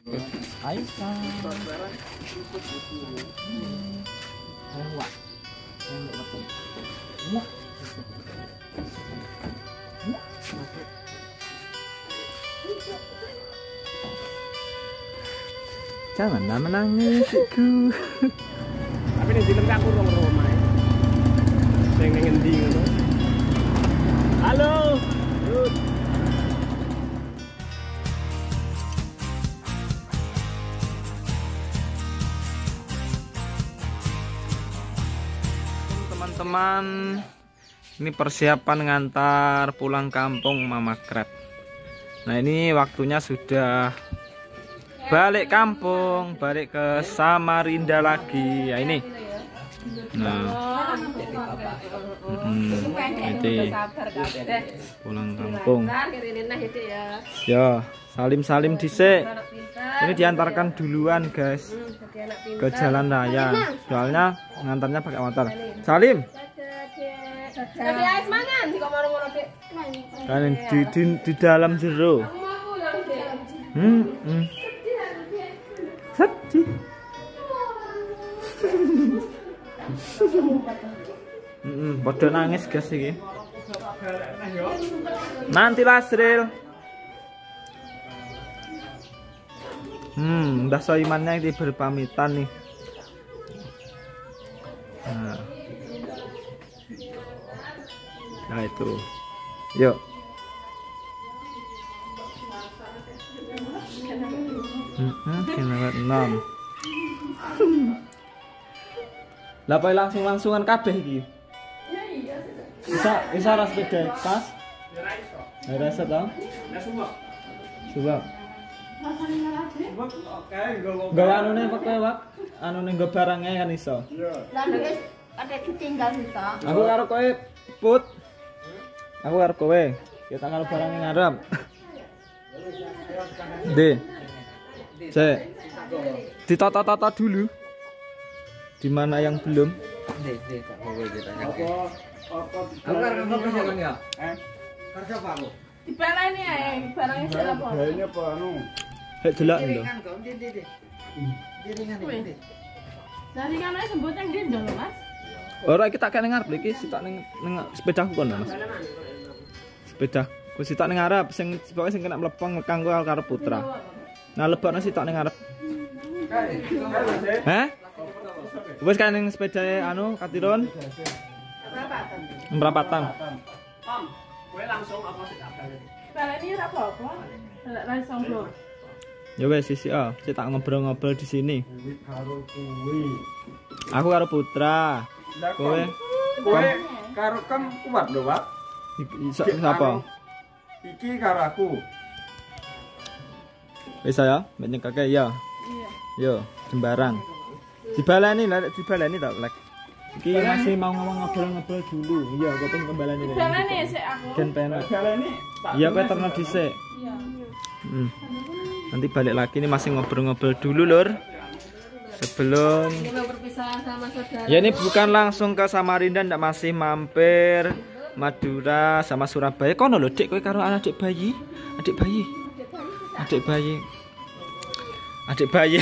Aisyah. Janganlah menangis, iku. Tapi nek dilem aku rong omahe. Sing ning endi ngono. Halo. Teman-teman, ini persiapan ngantar pulang kampung Mama Krep. Nah, ini waktunya sudah balik kampung, balik ke Samarinda lagi. Ya ini. Nah, itu pulang kampung. Ya, salim-salim dhisik. Ini diantarkan duluan, guys, ke jalan raya. Soalnya ngantarnya pakai motor. Salim. Kan di dalam jero. Sedih. Bodoh nangis guys iki. Nanti Lasril. Udah soimannya ini berpamitan nih. Nah itu. Yuk. Kilometer 6. Lah pokoke langsung-langsungan kabeh iki. Bisa ras sepeda pas? Ya ora iso. Ora iso to? Sebab. Gawe anune pokoke wak. Anune nggo barangnya kan iso. Lah nek ada ditinggal kita. Aku karo kowe put. Aku karo kowe. Kita karo barangnya ngarep. De. Cek. Ditata-tata dulu. Di mana yang belum? Aku karep ngopo jalan ya? Kerja apa aku? Dibaleni ae, barangnya siapa? Kayaknya apa anu? Hek delok lho. Dari kan ae sembutnya nggih ndol, Mas. Ora iki tak kene ngarep iki sitok ning sepedaku kono, Mas. Sepedaku sitok ning ngarep sing pokoke sing kena mlepeng kanggo karo Putra. Nah lebokno sitok ning ngarep. Hah? Wes kan ning sepedae anu Katiron. Perapatan. Tom, kowe langsung apa sih kabeh? Baleni ora apa-apa. Lek ra iso nggo. Ya wes sisi saya tak ngobrol-ngobrol di sini. Aku karo Putra. Kowe karo Kem kuat lho, Pak. Siapa? Iki karo aku. Wis ya, mbek kakek ya. Iya. Yo, jembarang. Dibaleni tak lek. Iki masih mau ngomong ngobrol-ngobrol dulu. Iya, kok pengen kembalani. Baleni sik aku. Gen penak. Baleni. Iya, kowe terno dhisik. Iya. Nanti balik lagi nih masih ngobrol-ngobrol dulu, Lur. Sebelum Kita berpisah sama saudara. ya ini bukan langsung ke Samarinda, ndak masih mampir Madura sama Surabaya. Kono lho, Dik, kowe karo adik bayi. Adik bayi. Adik bayi. Adik bayi.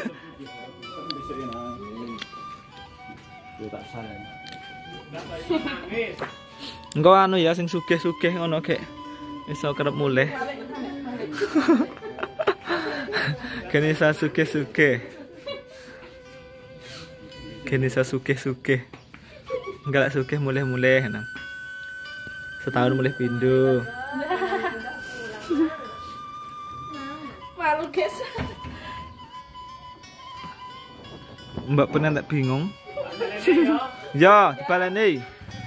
Engko anu ya sing sugih-sugih ngono kek. Iso kerep mulih. Kene iso sugih-sugih. Kene iso sugih-sugih. Enggak sugih mulih-mulih nang. Setahun mulih pindho. Malu, guys. Mbak pernah tak bingung. Ya, dibaleni.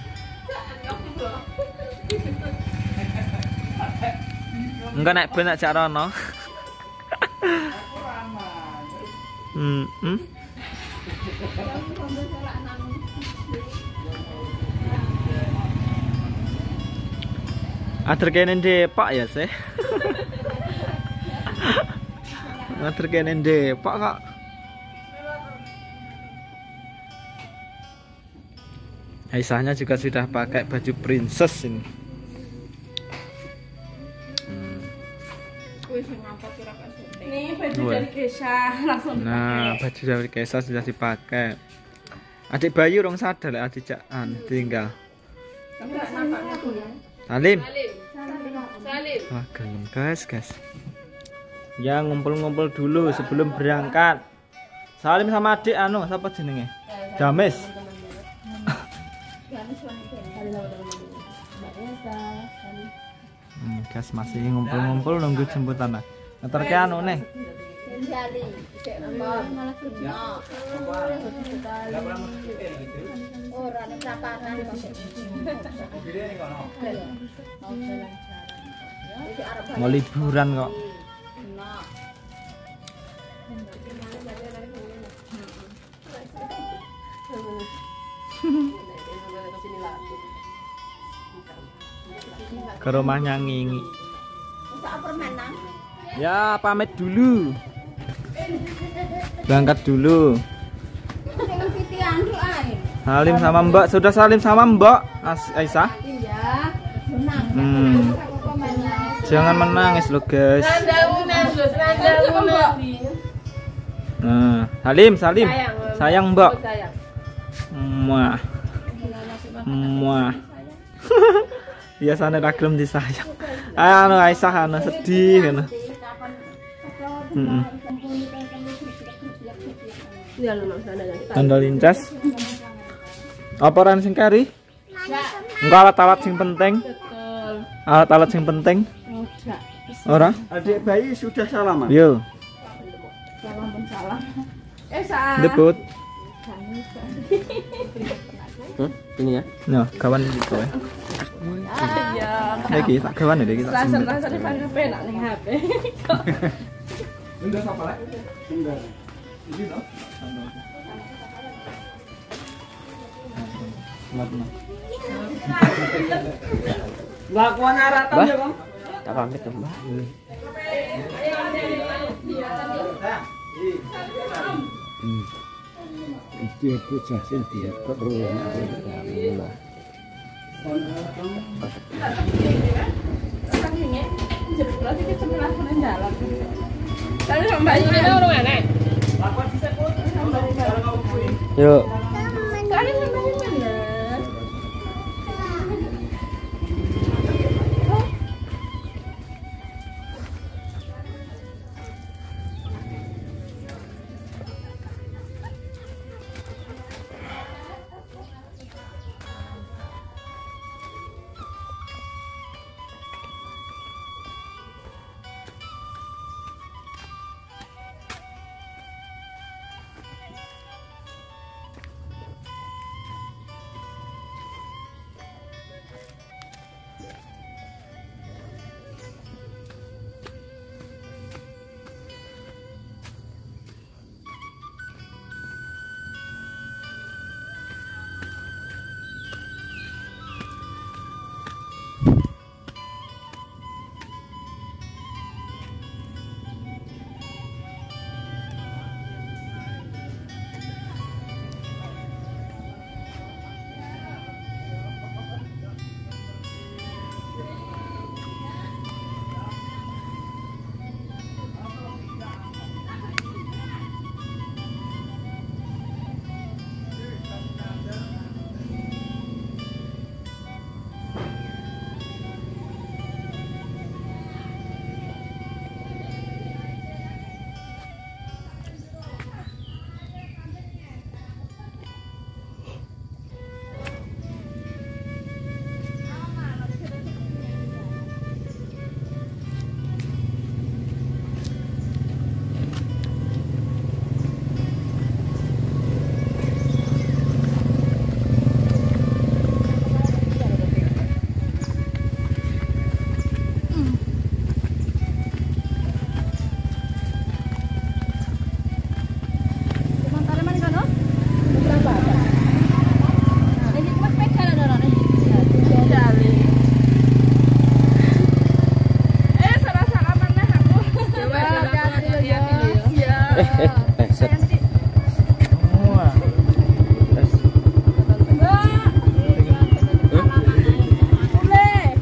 Enggak naik benak cak rono. Atur kene Pak ya sih. Atur kene Pak kak. Aisyahnya juga sudah pakai baju princess ini. Nih baju dari Kesha langsung. Nah, baju dari Kesha sudah dipakai. Adik Bayu rong sadar lek adik Caan tinggal. Salim. Wah, gelem guys. Ya ngumpul-ngumpul dulu sebelum berangkat. Salim sama adik siapa jenenge? James. Guys masih ngumpul-ngumpul nunggu jemputan. Ngeterke nih. Mau liburan kok. Ke rumahnya Ngingi. Ya pamit dulu. Berangkat dulu. Salim sama Mbak. Sudah salim sama Mbak Aisyah? Iya. Jangan menangis lo guys. Nah, Salim. Sayang Mbak. Muah. Biasanya raglem disayang. Aisyah sedih kan. Tanda lincas. Apa ran sing kari? Engko alat-alat sing penting. Alat-alat sing penting. Ora? Adik bayi sudah salaman. Yo. Salam. Debut. Ini ya. No, kawan gitu ya. Iya. Lagi tak kawan iki tak. Rasa di HP nak ning HP. Enggak apa lek? Enggak. Ini toh. Lakuan aratan ya, Bang. Tak pamit tuh, Mbak. Itu bocah sing dia kok rumah. Yuk.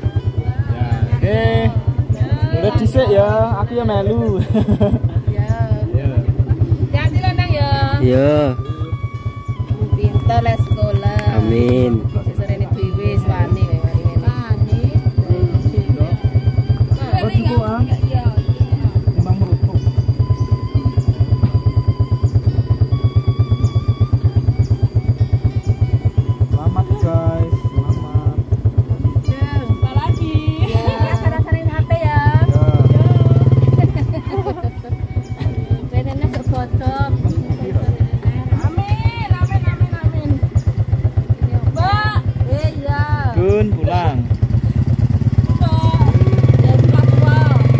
Dhisik ya, aku ya melu. Ya. Iya. Pinter les sekolah. Amin. Seserene dhewe wani kaya ngene. Oh, cukup ah. Timbang merutuk. Selamat guys, selamat. Jumpa lagi. Rasa-rasain HP ya. Ya. Pengennya berfoto. Amin, amin, amin, amin. Mbak, Iya. Gun pulang. Jadi Papua.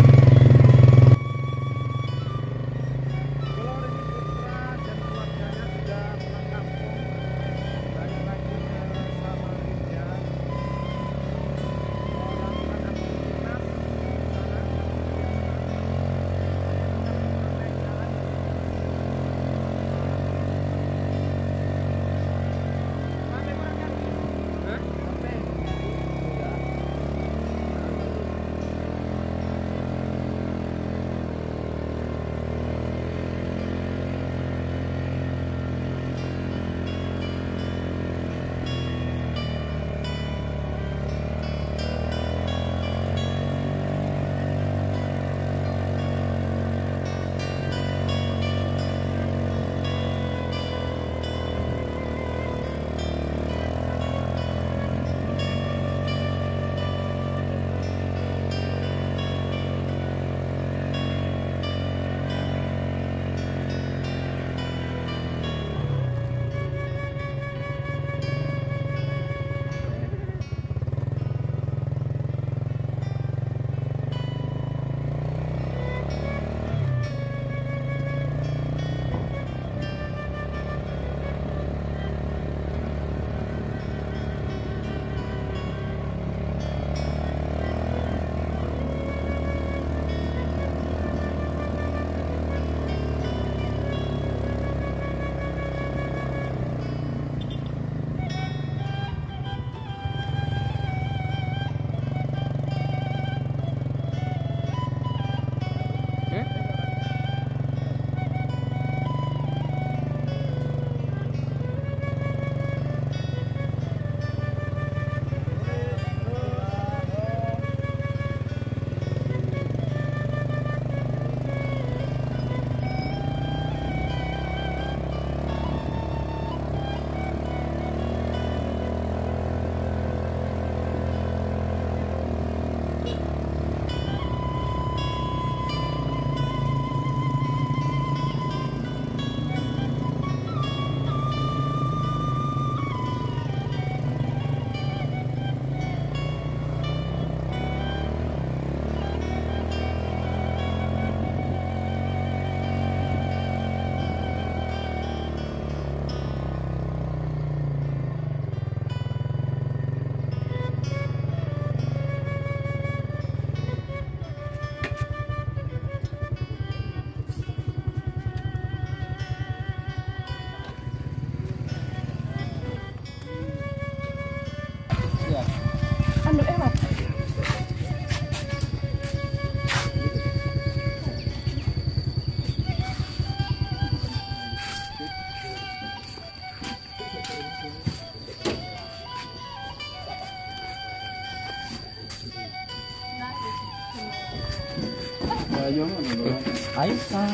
Aisyah.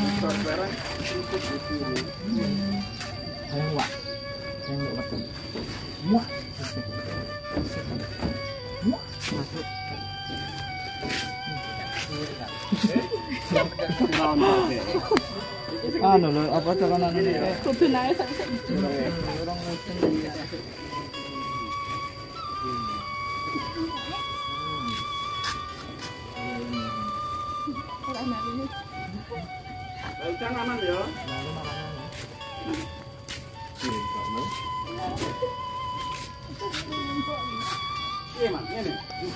Ayo wak. Ayo wak. Muah. Muah. Masuk. Anu lho, apa cakanan ini? kudu naik sak. Orang musim. Ucang aman ya. Iya, Mas. Ini.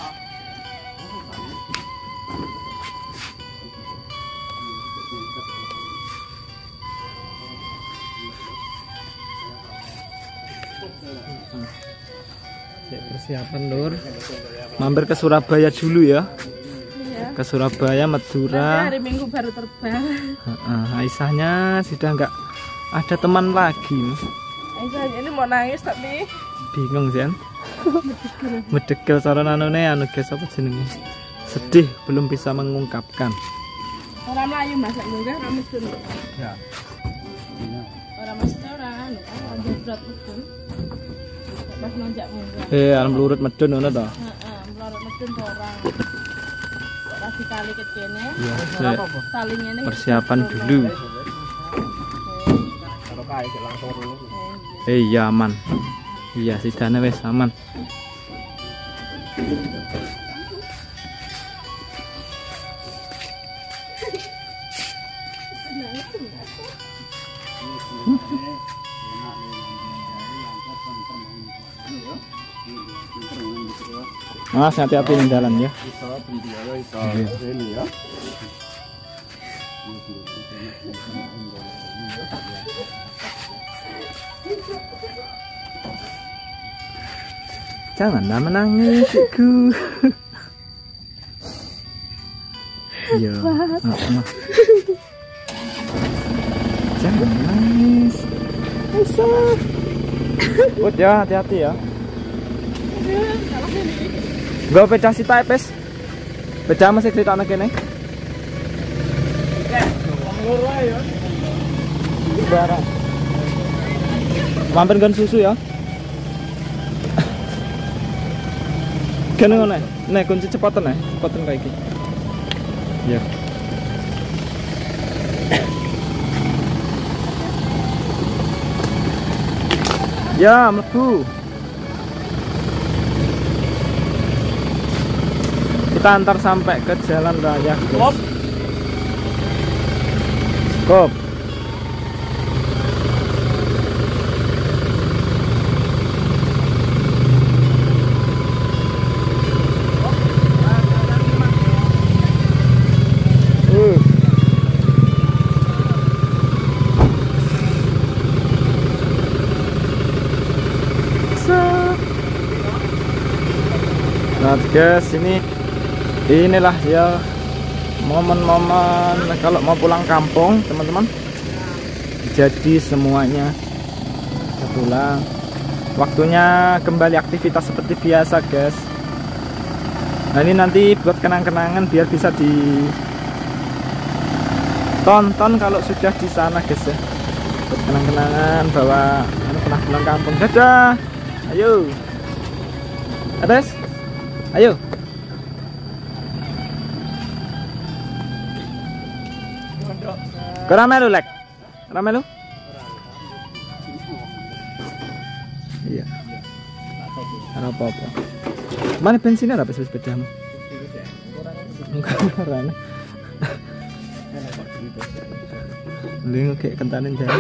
Persiapan Lur. Mampir ke Surabaya dulu ya. Ke Surabaya, Madura. Hari Minggu baru terbang. Aisyahnya sudah nggak Ada teman lagi. Ini mau nangis tapi Bingung sih. Medegel saran anune anu guys apa jenenge? Sedih belum bisa mengungkapkan. orang Melayu masak juga orang Mesir. Ya. Orang Mesir orang anu berat betul. Pas nonjak munggah. Alam lurut medun ngono to. Heeh, melorot medun orang. Kasih tali ke kene. Iya, Talinya ini persiapan dulu. Kalau kae langsung dulu. Iya aman. Iya sidane wis aman. Mas hati-hati di jalan ya. Ini ya. Janganlah menangis, ibu. Iya. Jangan menangis. Bisa. Bud ya, hati-hati ya. Gak beda si tapes. Beda masih cerita anak ini. Barang. Mampir gan susu ya. Kene ngono. Nek kunci cepatan kayak iki. Ya. Ya, mlebu. Kita antar sampai ke jalan raya, guys. Stop. Nah guys, inilah ya momen-momen kalau mau pulang kampung teman-teman. Jadi semuanya kita pulang, waktunya kembali aktivitas seperti biasa guys. Nah ini nanti buat kenang-kenangan biar bisa ditonton kalau sudah di sana guys ya. Buat kenang-kenangan bahwa pernah pulang kampung. Dadah, ayo atas, ayo. Kau rame lu lek? Rame lu? Iya. Ada apa-apa. Mana bensinnya apa sepedamu? Kurang. Lingu kayak kentanin jalan.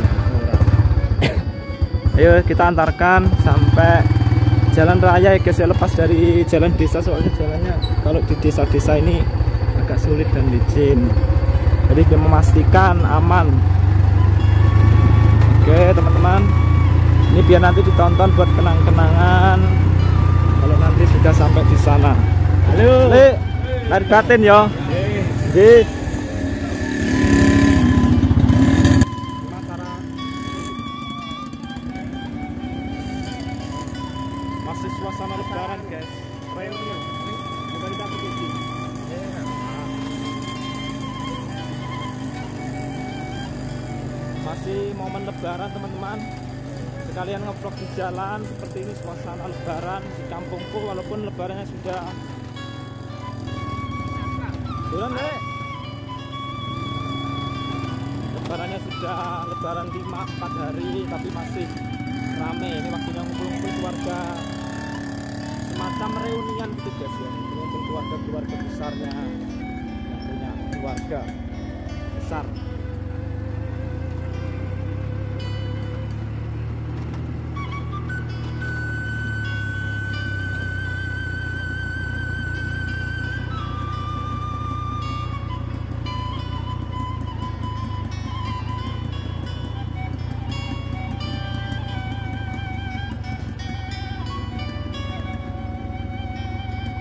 Ayo kita antarkan sampai jalan raya ya guys ya, lepas dari jalan desa soalnya jalannya kalau di desa-desa ini agak sulit dan licin. Jadi dia memastikan aman. Oke teman-teman, ini biar nanti ditonton buat kenang-kenangan kalau nanti sudah sampai di sana. Halo, lahir batin ya. Nggih. Masih suasana lebaran guys. Masih momen lebaran teman-teman, sekalian ngevlog di jalan seperti ini suasana lebaran di kampungku walaupun lebarannya sudah bulan lebarannya sudah lebaran 5-4 hari tapi masih rame. Ini waktunya ngumpul-ngumpul keluarga, semacam reunian gitu guys ya, ngumpul keluarga besarnya yang punya keluarga besar.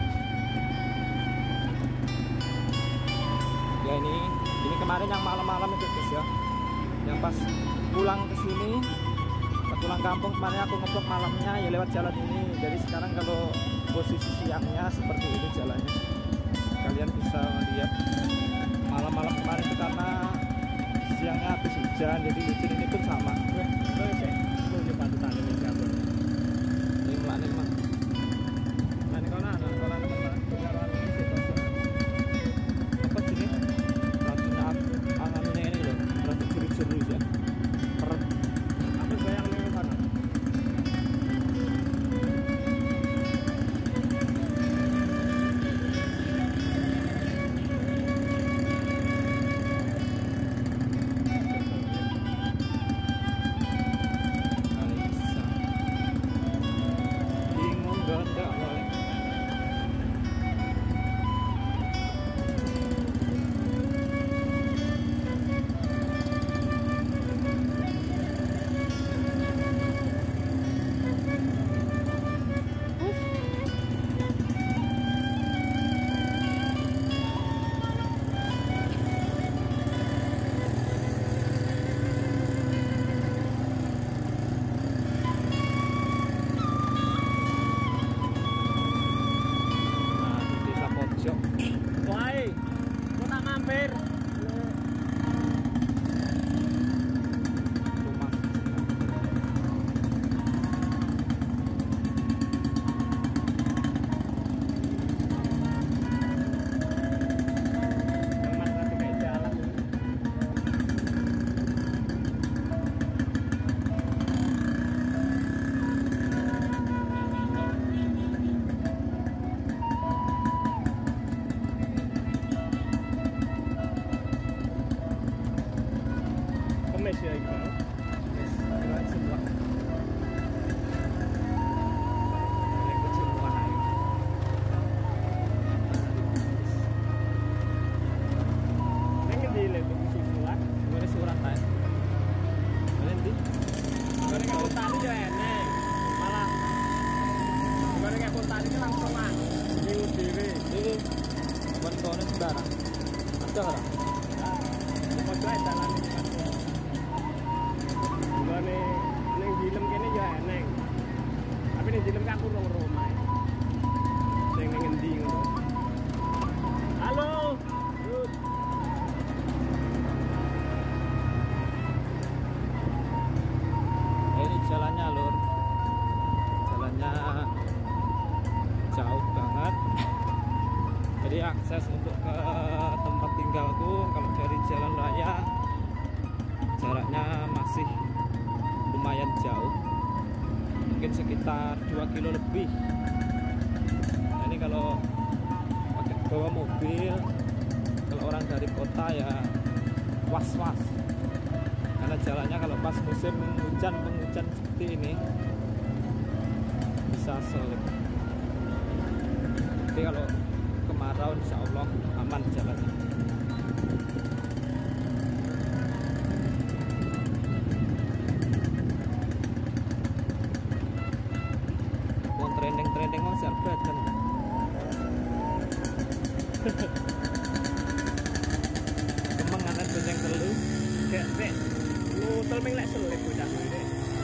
Ya ini kemarin yang malam-malam Nah, pas pulang ke sini, pas pulang kampung kemarin aku ngeblok malamnya ya lewat jalan ini. Jadi sekarang kalau posisi siangnya seperti ini jalannya, kalian bisa lihat. Malam-malam kemarin itu karena siangnya habis hujan, jadi licin ini pun sama. Akses untuk ke tempat tinggalku kalau dari jalan raya jaraknya masih lumayan jauh, mungkin sekitar 2 kilo lebih. Nah, ini kalau pakai bawa mobil, kalau orang dari kota ya was-was karena jalannya kalau pas musim hujan penghujan seperti ini bisa selip. Tapi kalau kemarau insya Allah aman jalannya. Mau trending mau siap badan. Kemang anak benceng telu. Dek, lu telming lek selip bocah ini.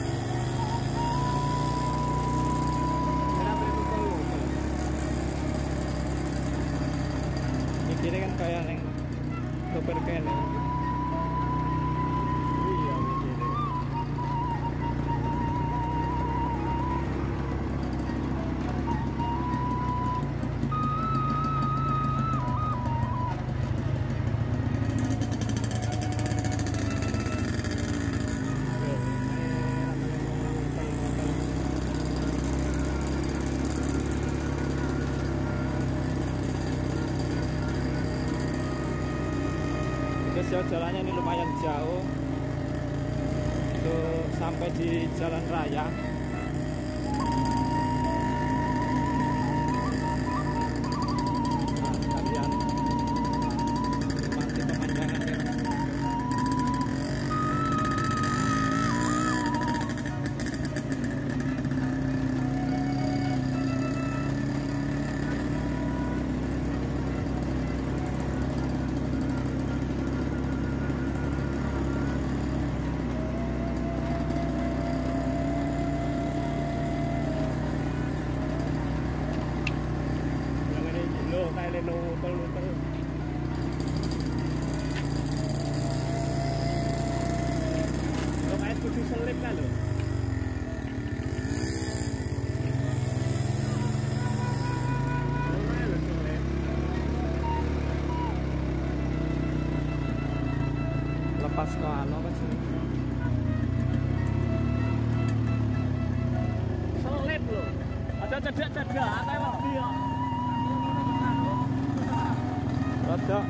Jadi kan kayak yang sopir kene. Iya, begini. Jalannya ini lumayan jauh untuk sampai di jalan raya. Nah, kalian nikmati pemandangannya. Rano kan sini. Selip lho. Aja cedak-cedak kayak wedi yo. Rada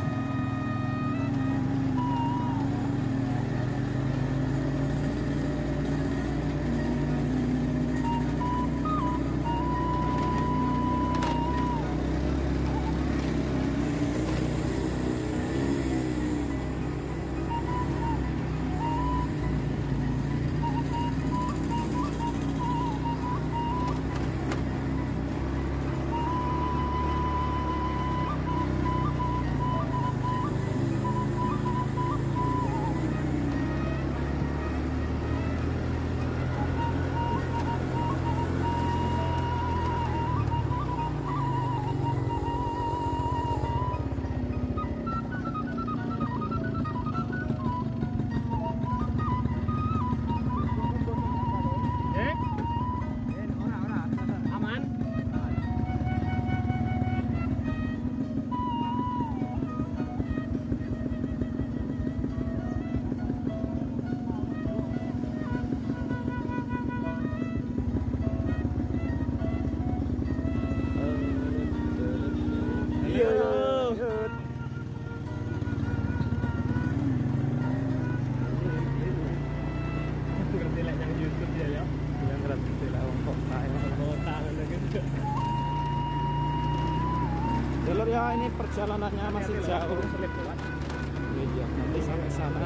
Aman. iya. Ngerti lek yang YouTube ya ya. Yang ngerti lah wong kota ya. Kota ngono gitu. Jalur ya, ini perjalanannya masih jauh. Selip kuat. Iya, nanti sampai sana.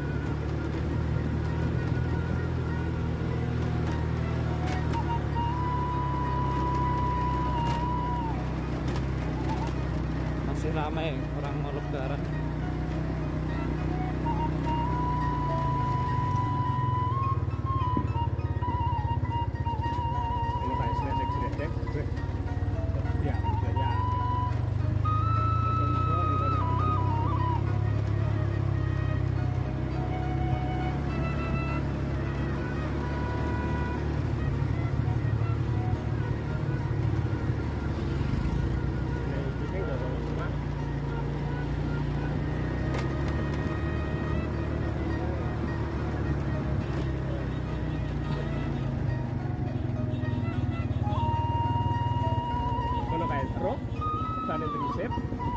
Masih ramai orang mau lebaran. Ini kayak sedek. Ya, ya. Kono kayak truk, sana trisep,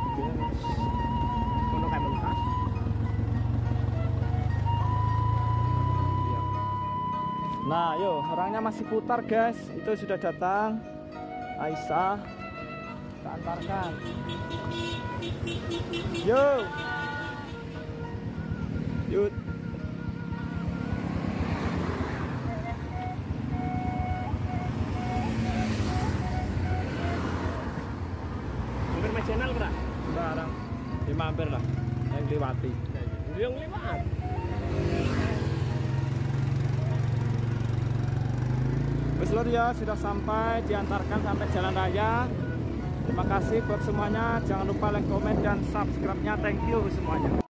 kono kayak mentas. Nah, yo, orangnya masih putar, guys. Itu sudah datang. Aisyah, kita antarkan. Yo. Yud. Hampir Mas channel ora? Barang. Ya mampir lah. Yang lewati. Yang lewat. Wes lur ya, sudah sampai, diantarkan sampai jalan raya. Terima kasih buat semuanya. Jangan lupa like, komen, dan subscribe-nya. Thank you semuanya.